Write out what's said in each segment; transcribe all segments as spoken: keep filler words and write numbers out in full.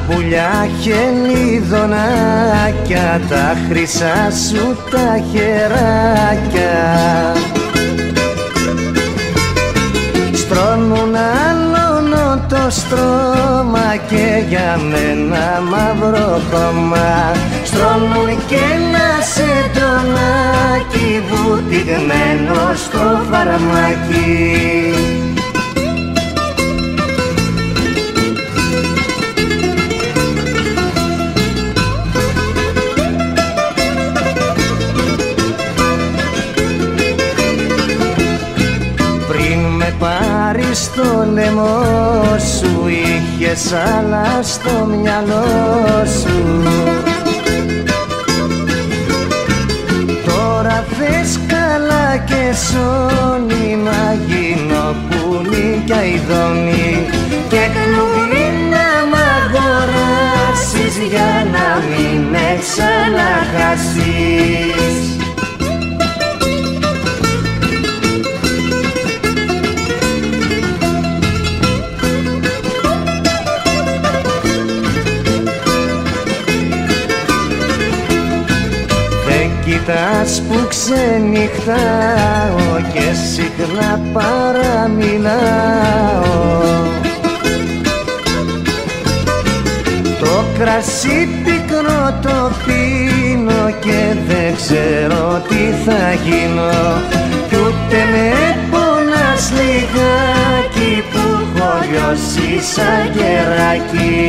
πουλιά χελιδονάκια, τα χρυσά σου τα χεράκια στρώνουν άλλον το στρώμα και για μένα μαύρο χώμα. Στρώνουν και ένα σεντονάκι βουτυγμένο στο φαρμάκι. Πάρεις στο λαιμό σου, είχες άλλα στο μυαλό σου. Τώρα θες καλά και σώνει, να γίνω πουλί κι αηδόνι και κλουβί να μ' αγοράσεις για να μην με ξαναχάσεις. Κοιτάς που ξενυχτάω και συχνά παραμιλάω. Το κρασί πικρό το πίνω και δεν ξέρω τι θα γίνω. Κι ούτε με πονάς λιγάκι που έχω λιώσει σαν κεράκι.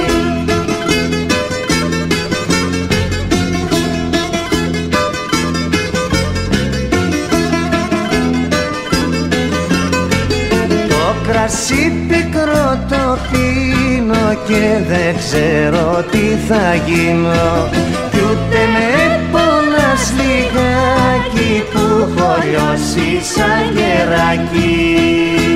Κρασί πικρό το πίνω και δεν ξέρω τι θα γίνω. Κι ούτε με πονάς λιγάκι που έχω λιώσει σαν κεράκι.